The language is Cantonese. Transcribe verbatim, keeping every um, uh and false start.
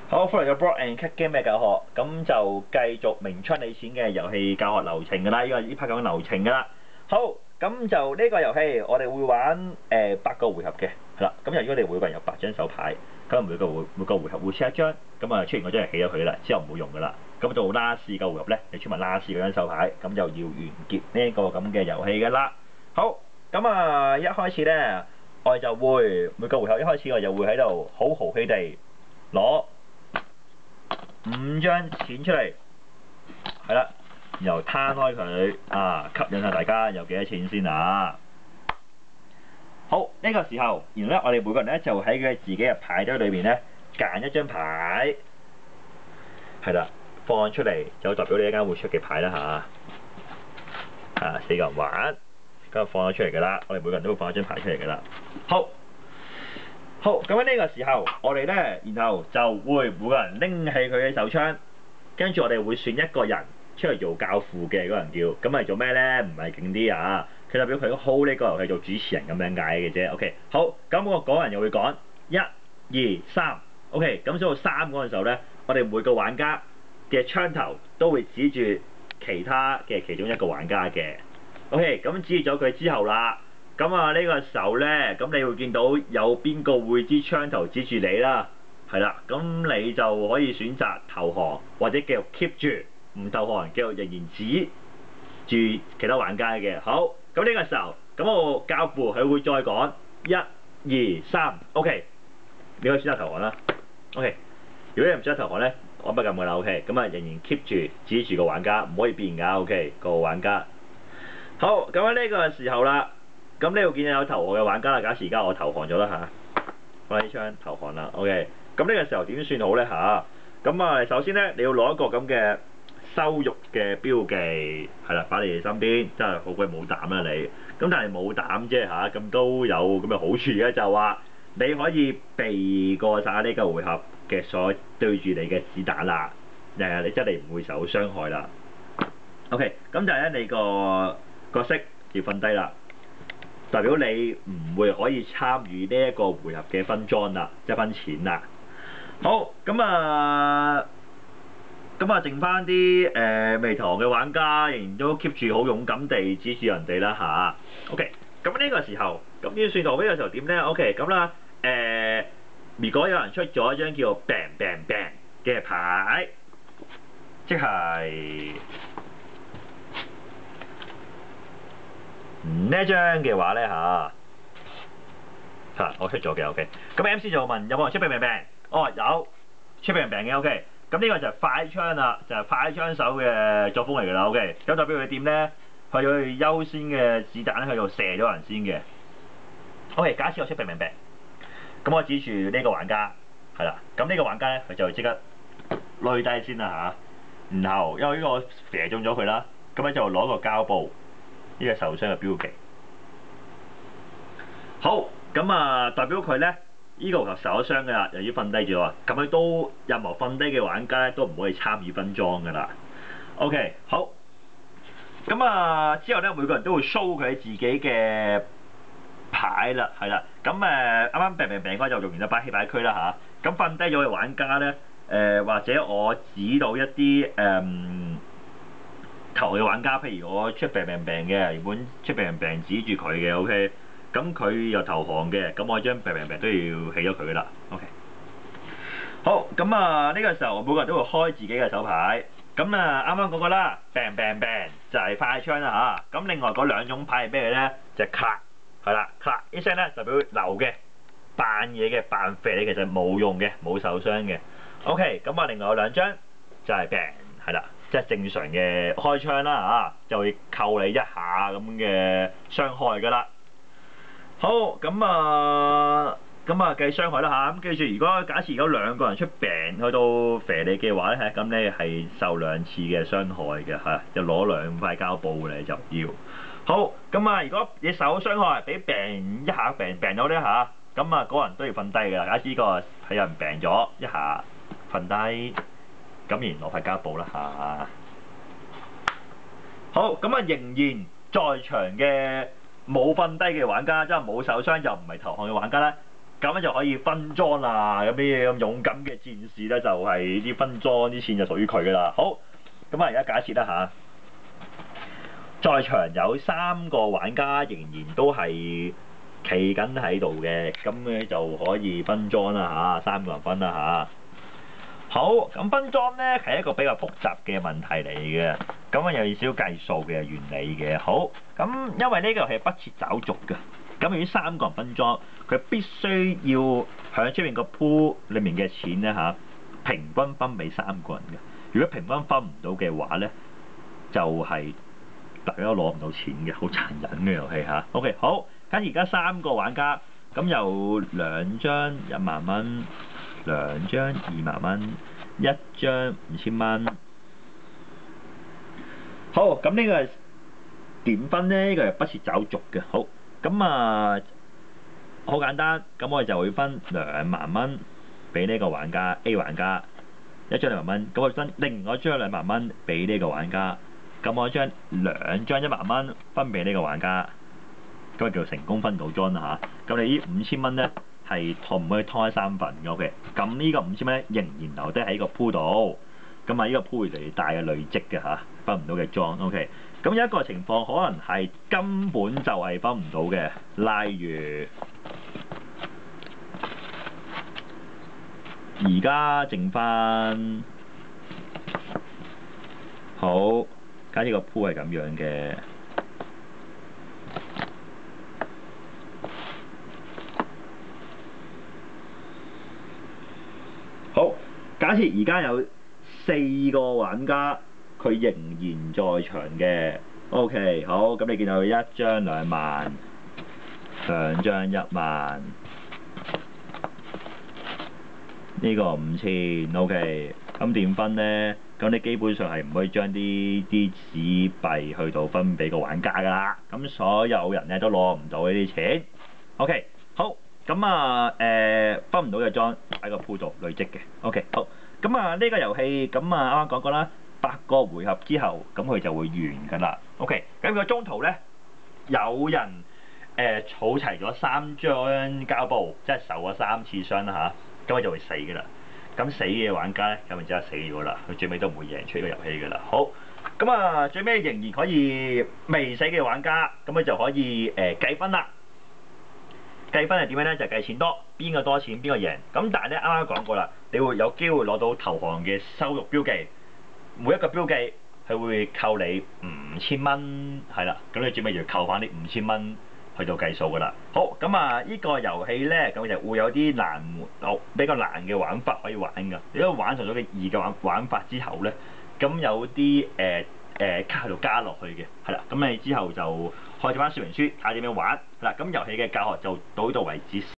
好，歡迎嚟到 Block and Card Game 嘅教學，咁就繼續明槍你錢嘅遊戲教學流程㗎啦，呢個呢 part 講流程㗎啦。好，咁就呢個遊戲我哋會玩誒、呃、八個回合嘅，係啦。咁由於我哋每個人有八張手牌，咁每個回每個回合會切一張，咁啊出現嗰張係起咗佢啦，之後唔會用㗎啦。咁到 last 個回合咧，你出埋 last 嗰張手牌，咁就要完結呢個咁嘅遊戲㗎啦。好，咁啊一開始咧，我哋就會每個回合一開始我就會喺度好豪氣地攞五張錢出嚟，係啦，然後攤開佢啊，吸引下大家有幾多錢先啊！好，呢、這個時候，然後咧，我哋每個人咧就喺佢自己嘅牌堆裏邊咧揀一張牌，係啦，放出嚟就代表你一間會出嘅牌啦嚇。啊，四個人玩，咁就放咗出嚟㗎啦。我哋每個人都會放一張牌出嚟㗎啦。好。好，咁喺呢個時候，我哋咧，然後就會每個人拎起佢嘅手槍，跟住我哋會選一個人出嚟做教父嘅嗰個人叫，咁係做咩咧？唔係勁啲啊，佢代表佢 hold 呢個遊戲做主持人咁樣解嘅啫。OK， 好，咁我嗰人又會講一、二、三。OK，咁數到三嗰陣時候咧，我哋每個玩家嘅槍頭都會指住其他嘅其中一個玩家嘅。OK，咁指住咗佢之後啦。咁啊呢個時候咧，咁你會見到有邊個會支槍頭指住你啦，係啦，咁你就可以選擇投降，或者繼續 keep 住唔投降，繼續仍然指住其他玩家嘅。好，咁呢個時候，咁我教父佢會再講一、二、三 ，OK， 你可以選擇投降啦。OK， 如果你唔選擇投降咧，我不撳㗎啦。OK， 咁啊仍然 keep 住指住個玩家，唔可以變㗎。OK， 個玩家。好，咁喺呢個時候啦。咁呢度見到有投降嘅玩家啦，假設而家我投降咗啦嚇，開支槍投降啦 ，OK。咁呢個時候點算好咧嚇？咁啊，首先咧你要攞一個咁嘅羞辱嘅標記，係啦，擺你哋身邊，真係好鬼冇膽啦你。咁但係冇膽啫嚇，咁都有咁嘅好處嘅，就話你可以避過晒呢個回合嘅所對住你嘅子彈啦，誒你真係唔會受傷害啦。OK， 咁就係咧你個角色要瞓低啦。代表你唔會可以參與呢一個回合嘅分裝啦，即係分錢啦。好，咁啊，咁啊，剩翻啲誒未投降嘅玩家，仍然都 keep 住好勇敢地指住人哋啦吓 OK，咁呢個時候，咁點算圖呢個時候點咧 ？OK， 咁啦，誒、呃，如果有人出咗一張叫做 bang bang bang 嘅牌，即係。呢一張嘅話咧嚇，嚇我出咗嘅 OK， 咁 M C 就問有冇人出 bang bang bang？哦有，出 bang bang bang 嘅 OK， 咁呢個就係快槍啦，就係、是、快槍手嘅作風嚟㗎啦 OK， 咁代表佢點咧？佢要優先嘅子彈咧，佢就射咗人先嘅。OK， 假設我出 bang bang bang， 咁我指住呢個玩家係啦，咁呢個玩家咧佢就即刻累低先啦嚇，然後因為呢個射中咗佢啦，咁咧就攞個膠布。呢個受傷嘅標記，好咁啊，代表佢咧，呢、這個回合受咗傷㗎啦，又要瞓低咗啊，咁佢都任何瞓低嘅玩家咧都唔可以參與分裝㗎啦。OK， 好，咁啊之後咧每個人都會 show 佢自己嘅牌啦，係啦，咁誒啱啱病病病嗰就用完咗擺棄牌區啦吓，咁瞓低咗嘅玩家咧，誒、呃、或者我指到一啲誒。嗯投嘅玩家，譬如我出病病病嘅，原本出病病病指住佢嘅 ，OK， 咁佢又投降嘅，咁我將病病病都要起咗佢㗎啦 ，OK。好，咁啊呢個時候我每個人都會開自己嘅手牌，咁啊啱啱嗰個啦，病病病就係快槍啦嚇，咁另外嗰兩種牌係咩咧？就係咔，係啦，咔一聲咧就表流嘅，扮嘢嘅，扮肥你其實冇用嘅，冇受傷嘅 ，OK， 咁啊另外有兩張就係病，係啦。即係正常嘅開槍啦嚇，就會扣你一下咁嘅傷害㗎啦。好，咁啊，咁啊計傷害啦嚇。咁記住，如果假設如果兩個人出病去到射你嘅話咧，咁你係受兩次嘅傷害嘅嚇，就攞兩塊膠布你就要。好，咁啊，如果你受傷害俾病一下病病咗咧嚇，咁啊嗰人都要瞓低㗎。假設呢個係有人病咗一下瞓低。咁然攞塊膠布啦嚇。好，咁啊仍然在場嘅冇瞓低嘅玩家，即係冇受傷又唔係投降嘅玩家咧， 咁咧就可以分裝啦。咁啲咁勇敢嘅戰士咧，就係啲分裝啲錢就屬於佢噶啦。好，咁啊而家假設啦嚇，在場有三個玩家仍然都係企緊喺度嘅，咁咧就可以分裝啦嚇，三個人分啦嚇。好，咁分裝咧係一個比較複雜嘅問題嚟嘅，咁啊又要少少計數嘅原理嘅。好，咁因為呢個係不設找續嘅，咁如果三個人分裝，佢必須要喺出面個鋪裡面嘅錢咧嚇，平均分俾三個人嘅。如果平均分唔到嘅話咧，就係、是、大家都攞唔到錢嘅，好殘忍嘅遊戲嚇。OK， 好，咁而家三個玩家，咁有兩張一萬蚊。兩張二萬蚊，一張五千蚊。好，咁呢個點分咧？呢、這個係不設找續嘅。好，咁啊，好簡單。咁我哋就會分兩萬蚊俾呢個玩家 A 玩家，一張兩萬蚊。咁我分另外一張兩萬蚊俾呢個玩家。咁我將兩張一萬蚊分俾呢個玩家，咁啊叫做成功分到裝啦嚇。咁你呢五千蚊咧？係拖唔可以拖開三份嘅 ，OK。咁呢個五千蚊咧仍然留低喺個鋪度，咁啊呢個鋪越嚟越大嘅累積嘅嚇，分唔到嘅裝 ，OK。咁有一個情況可能係根本就係分唔到嘅，例如而家剩翻好，假設個鋪係咁樣嘅。好，假設而家有四個玩家，佢仍然在場嘅 ，OK， 好，咁你見到一張兩萬，兩張一萬，呢個五千 ，OK， 咁點分咧？咁你基本上係唔可以將啲啲紙幣去到分俾個玩家㗎啦，咁所有人咧都攞唔到呢啲錢 ，OK， 好。咁啊，誒、呃、分唔到嘅裝喺個鋪度累積嘅 ，OK， 好。咁啊，呢、這個遊戲咁啊，啱啱講過啦，八個回合之後，咁佢就會完㗎啦 ，OK。咁個中途咧，有人誒、呃、儲齊咗三張膠布，即係受咗三次傷啦嚇，咁、啊、佢就會死㗎啦。咁死嘅玩家咧，咁就即刻死咗啦，佢最尾都唔會贏出呢個遊戲㗎啦。好，咁啊，最尾仍然可以未死嘅玩家，咁佢就可以誒、呃、計分啦。計分係點樣咧？就係、計錢多，邊個多錢邊個贏。咁但係咧，啱啱講過啦，你會有機會攞到投降嘅羞辱標記，每一個標記係會扣你五千蚊，係啦。咁你最尾要扣翻啲五千蚊去到計數㗎啦。好，咁啊，呢個遊戲咧，咁就會有啲難門，比較難嘅玩法可以玩㗎。如果玩熟咗嘅易嘅玩玩法之後咧，咁有啲誒誒卡喺度加落去嘅，係啦。咁你之後就開咗翻說明書睇下點樣玩。嗱，咁遊戲嘅教學就到呢度為止。